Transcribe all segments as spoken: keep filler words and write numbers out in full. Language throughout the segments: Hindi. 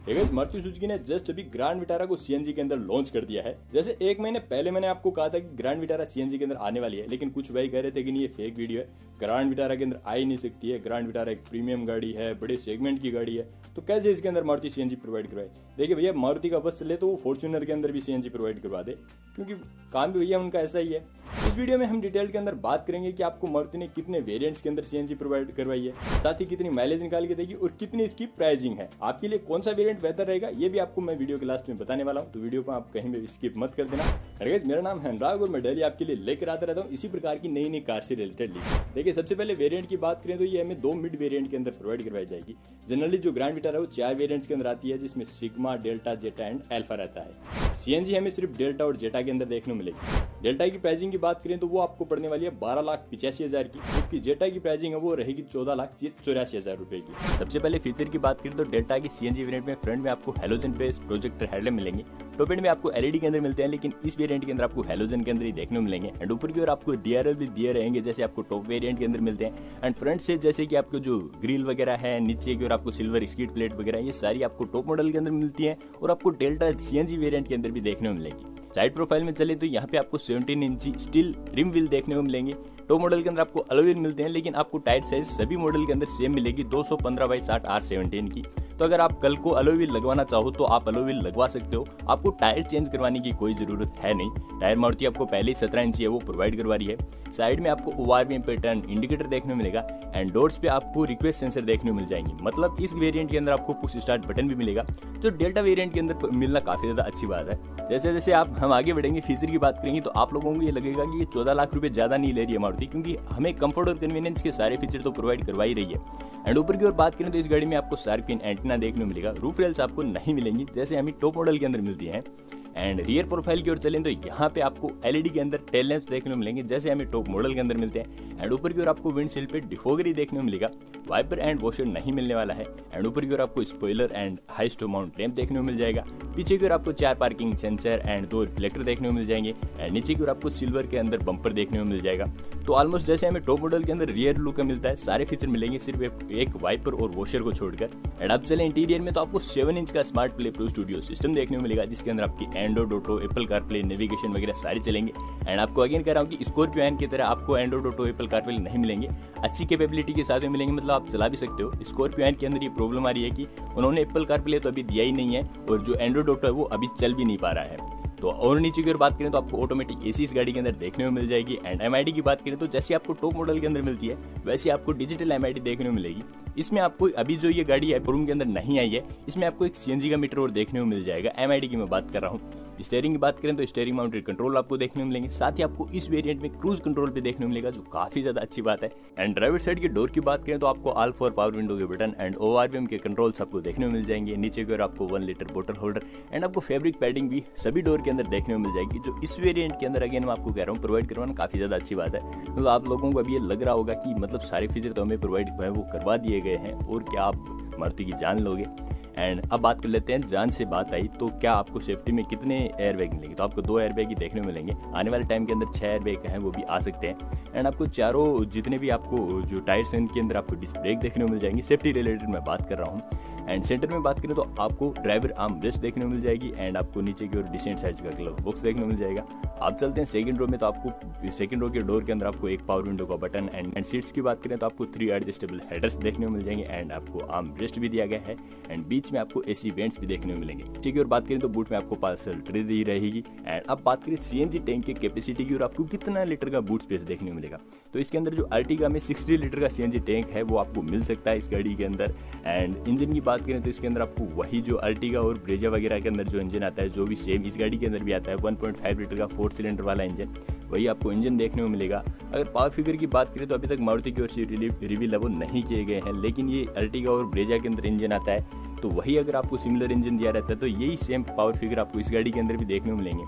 गाइस, मारुति सुजुकी ने जस्ट अभी ग्रैंड विटारा को सीएनजी के अंदर लॉन्च कर दिया है। जैसे एक महीने पहले मैंने आपको कहा था कि ग्रैंड विटारा सीएनजी के अंदर आने वाली है, लेकिन कुछ भाई कह रहे थे कि नहीं ये फेक वीडियो है, ग्रैंड विटारा के अंदर आ ही नहीं सकती है, ग्रैंड विटारा एक प्रीमियम गाड़ी है, बड़े सेगमेंट की गाड़ी है, तो कैसे इसके अंदर मारुति सीएनजी प्रोवाइड करवाए। देखिए भैया, मारुति का बस चले तो वो फॉर्च्यूनर के अंदर भी सीएनजी प्रोवाइड करवा दे, क्योंकि काम भी भैया उनका ऐसा ही है। इस वीडियो में हम डिटेल के अंदर बात करेंगे कि आपको मारुति ने कितने वेरिएंट्स के अंदर सीएनजी प्रोवाइड करवाई है, साथ ही कितनी माइलेज निकाल के देगी और कितनी इसकी प्राइसिंग है। आपके लिए कौन सा वेरिएंट बेहतर रहेगा ये भी आपको मैं वीडियो के लास्ट में बताने वाला हूं, तो वीडियो को आप कहीं भी स्किप मत कर देना। गाइस, मेरा नाम है अनुराग और मैं डेली आपके लिए लेकर आता रहता हूं इसी प्रकार की नई नई कार से रिलेटेड लीड। देखिए, सबसे पहले वेरिएंट की बात करें तो ये हमें दो मिड वेरिएंट के अंदर प्रोवाइड करवाई जाएगी। जनरली जो ग्रैंड विटारा है वो चार वेरिएंट्स के अंदर आती है, जिसमें Sigma, Delta, Zeta and Alpha रहता है। सीएनजी हमें सिर्फ डेल्टा और जेटा के अंदर देखने को मिलेगी। डेल्टा की प्राइसिंग की बात करें तो वो आपको पड़ने वाली है बारह लाख पिचासी हजार की, जबकि जेटा की प्राइसिंग है वो रहेगी चौदह लाख चौरासी हजार रुपए की। सबसे पहले फीचर की बात करें तो डेल्टा की सीएनजी वेरिएंट में फ्रंट में आपको हेलोजन बेस्ड प्रोजेक्टर हेडलैम्प मिलेंगे। टॉप एंड में आपको एलईडी के अंदर मिलते हैं, लेकिन इस वेरिएंट के अंदर आपको हेलोजन के अंदर ही देखने को मिलेंगे। एंड ऊपर की ओर आपको डीआरएल भी दिए रहेंगे, जैसे आपको टॉप वेरिएंट के अंदर मिलते हैं। एंड फ्रंट से जैसे कि आपको जो ग्रिल वगैरह है, नीचे की ओर आपको सिल्वर स्किड प्लेट वगैरह, ये सारी आपको टॉप मॉडल के अंदर मिलती है और आपको डेल्टा सीएनजी वेरिएंट के अंदर भी देखने को मिलेगी। साइड प्रोफाइल में चले तो यहाँ पे आपको सत्रह इंची स्टील रिम व्हील देखने को मिलेंगे। टॉप मॉडल के अंदर आपको अलॉय व्हील मिलते हैं, लेकिन आपको टायर साइज सभी मॉडल के अंदर सेम मिलेगी, दो सौ पंद्रह बाई साठ आर सेवनटीन की। तो अगर आप कल को अलॉय व्हील लगवाना चाहो तो आप अलॉय व्हील लगवा सकते हो, आपको टायर चेंज करवाने की कोई जरूरत है नहीं। टायर मारुति आपको पहले ही सत्रह इंची है वो प्रोवाइड करवा रही है। साइड में आपको ओआरवीएम पैटर्न इंडिकेटर देखने को मिलेगा एंड डोर्स पे आपको रिक्वेस्ट सेंसर देखने को मिल जाएंगे। मतलब इस वेरिएंट के अंदर आपको पुश स्टार्ट बटन भी मिलेगा, जो डेल्टा वेरिएंट के अंदर मिलना काफी ज्यादा अच्छी बात है। जैसे जैसे आप हम आगे बढ़ेंगे, फीचर की बात करेंगे तो आप लोगों को ये लगेगा कि ये चौदह लाख रुपए ज्यादा नहीं ले रही है मारुति, क्योंकि हमें कंफर्ट और कन्वीनियंस के सारे फीचर तो प्रोवाइड करवा ही रही है। एंड ऊपर की ओर बात करें तो इस गाड़ी में आपको शार्पिन एंटीना देखने को मिलेगा। रूफ रेल्स आपको नहीं मिलेंगी जैसे हमें टॉप मॉडल के अंदर मिलती हैं। एंड रियर प्रोफाइल की ओर चलें तो यहाँ पे आपको एलईडी के अंदर टेल लैंप्स देखने को मिलेंगे, जैसे हमें टॉप मॉडल के अंदर मिलते हैं। एंड ऊपर की ओर आपको विंडशील्ड पे डिफोगर ही देखने को मिलेगा, वाइपर एंड वॉशर नहीं मिलने वाला है। एंड ऊपर की ओर आपको spoiler and highest mount lamp देखने को मिल जाएगा। पीछे की ओर आपको चार पार्किंग सेंसर एंड दो रिफ्लेक्टर देखने को मिल जाएंगे। एंड नीचे की ओर आपको सिल्वर के अंदर बम्पर देखने को मिल जाएगा। तो ऑलमोस्ट जैसे हमें टॉप मॉडल के अंदर रियर लुक का मिलता है, सारे फीचर मिलेंगे सिर्फ एक वाइपर और वॉशर को छोड़कर। एंड अब चले इंटीरियर में तो आपको सेवन इंच का smart play pro studio system देखने को मिलेगा, जिसके अंदर आपकी Android auto, Apple CarPlay, navigation वगैरह सारे चलेंगे। एंड आपको अगेन कह रहा हूँ कि स्कॉर्पियो एन की तरह आपको एंड्रॉइड ऑटो, एप्पल कारप्ले नहीं मिलेंगे, अच्छी कैपेबिलिटी के साथ में मिलेंगे, मतलब आप चला भी सकते हो। स्कॉर्पियो एन के अंदर ये प्रॉब्लम आ रही है कि उन्होंने एप्पल कारप्ले तो अभी दिया ही नहीं है और जो एंड्रॉइड ऑटो है वो अभी चल भी नहीं पा रहा है। तो और नीचे की ओर बात करें तो आपको ऑटोमेटिक एसी इस गाड़ी के अंदर देखने को मिल जाएगी। एंड एमआईडी की बात करें तो जैसे आपको टॉप मॉडल के अंदर मिलती है वैसे आपको डिजिटल एमआईडी देखने को मिलेगी। इसमें आपको अभी जो ये गाड़ी है शोरूम के अंदर नहीं आई है, इसमें आपको एक सीएनजी का मीटर और देखने को मिल जाएगा। एमआईडी की मैं बात कर रहा हूँ। स्टीयरिंग की बात करें तो स्टीयरिंग माउंटेड कंट्रोल आपको देखने को मिलेंगे, साथ ही आपको इस वेरिएंट में क्रूज कंट्रोल भी देखने को मिलेगा, जो काफी ज्यादा अच्छी बात है। एंड ड्राइवर साइड के डोर की बात करें तो आपको ऑल फोर पावर विंडो के बटन एंड ओआरवीएम के कंट्रोल्स आपको देखने को मिल जाएंगे। नीचे की ओर आपको वन लीटर बोतल होल्डर एंड आपको फैब्रिक पैडिंग भी सभी डोर के अंदर देखने को मिल जाएगी, जो इस वेरिएंट के अंदर अगेन मैं आपको कह रहा हूँ प्रोवाइड करवाना काफी ज्यादा अच्छी बात है। तो आप लोगों को अभी ये लग रहा होगा कि मतलब सारे फीचर तो हमें प्रोवाइड वो करवा दिए गए हैं और क्या आप मारुति की जान लोगे। एंड अब बात कर लेते हैं, जान से बात आई तो क्या आपको सेफ्टी में कितने एयरबैग मिलेंगे, तो आपको दो एयरबैग ही देखने को मिलेंगे। आने वाले टाइम के अंदर छह एयरबैग हैं वो भी आ सकते हैं। एंड आपको चारों जितने भी आपको जो टायर्स हैं इनके अंदर आपको डिस्क ब्रेक देखने को मिल जाएंगी। सेफ्टी रिलेटेड मैं बात कर रहा हूँ। एंड सेंटर में बात करें तो आपको ड्राइवर आर्म रेस्ट देखने को मिल जाएगी। एंड आपको नीचे की ओर डिसेंट साइज का ग्लव बॉक्स देखने को मिल जाएगा। आप चलते हैं सेकंड रो में तो आपको सेकंड रो के डोर के अंदर आपको एक पावर विंडो का बटन एंड एंड सीट्स की बात करें तो आपको थ्री एडजस्टेबल हेडर्स देखने को मिल जाएंगे। एंड आपको आर्म रेस्ट भी दिया गया है एंड बीच में आपको एसी वेंट्स भी देखने को मिलेंगे। नीचे की ओर बात करें तो बूट में आपको पार्सल ट्रे दी रहेगी। एंड अब बात करें सीएनजी टैंक की कैपेसिटी की और आपको कितना लीटर का बूट स्पेस देखने को मिलेगा, तो इसके अंदर जो अर्टिगा में साठ लीटर का सीएनजी टैंक है वो आपको मिल सकता है इस गाड़ी के अंदर। एंड इंजन की बात करें तो इसके अंदर आपको वही जो अर्टिगा और ब्रेजा वगैरह के अंदर जो इंजन आता है, जो भी सेम इस गाड़ी के अंदर भी आता है, वन पॉइंट फाइव लीटर का फोर सिलेंडर वाला इंजन, वही आपको इंजन देखने को मिलेगा। अगर पावर फिगर की बात करें तो अभी तक मारुति की ओर से रिवील वो नहीं किए गए हैं, लेकिन ये अर्टिगा और ब्रेजा के अंदर इंजन आता है तो वही अगर आपको सिमिलर इंजन दिया रहता है तो यही सेम पावर फिगर आपको इस गाड़ी के अंदर भी देखने को मिलेंगे।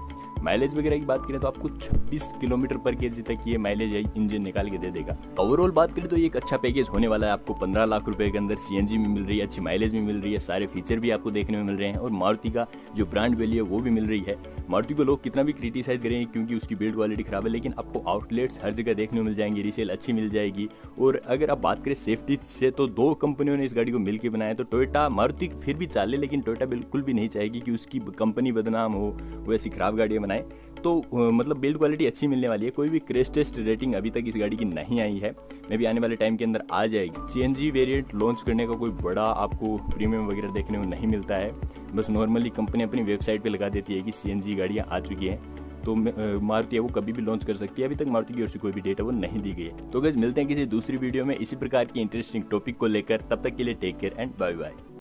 माइलेज वगैरह की बात करें तो आपको छब्बीस किलोमीटर पर केजी तक ये माइलेज इंजन निकाल के दे देगा। ओवरऑल बात करें तो ये एक अच्छा पैकेज होने वाला है। आपको पंद्रह लाख रुपए के अंदर सीएनजी भी मिल रही है, अच्छी माइलेज भी मिल रही है, सारे फीचर भी आपको देखने में मिल रहे हैं और मारुति का जो ब्रांड वैल्यू है वो भी मिल रही है। मारुति को लोग कितना भी क्रिटिसाइज करेंगे क्योंकि उसकी बिल्ड क्वालिटी खराब है, लेकिन आपको आउटलेट्स हर जगह देखने को मिल जाएंगे, रीसेल अच्छी मिल जाएगी। और अगर आप बात करें सेफ्टी से तो दो कंपनियों ने इस गाड़ी को मिलकर बनाया, तो टोयोटा मारुति फिर भी चाले, लेकिन टोयोटा बिल्कुल भी नहीं चाहेगी कि उसकी कंपनी बदनाम हो, वो ऐसी खराब गाड़ियाँ बनाए। तो मतलब बिल्ड क्वालिटी अच्छी मिलने वाली है। कोई भी क्रैश टेस्ट रेटिंग अभी तक इस गाड़ी की नहीं आई है, मे भी आने वाले टाइम के अंदर आ जाएगी। सीएनजी वेरिएंट लॉन्च करने का कोई बड़ा आपको प्रीमियम वगैरह देखने को नहीं मिलता है, बस नॉर्मली कंपनी अपनी वेबसाइट पे लगा देती है कि सीएनजी गाड़ियाँ आ चुकी हैं, तो मारुति है वो कभी भी लॉन्च कर सकती है। अभी तक मारुति की ओर से कोई भी डेटा वो नहीं दी गई है। तो गाइस मिलते हैं किसी दूसरी वीडियो में इसी प्रकार की इंटरेस्टिंग टॉपिक को लेकर, तब तक के लिए take care and bye bye.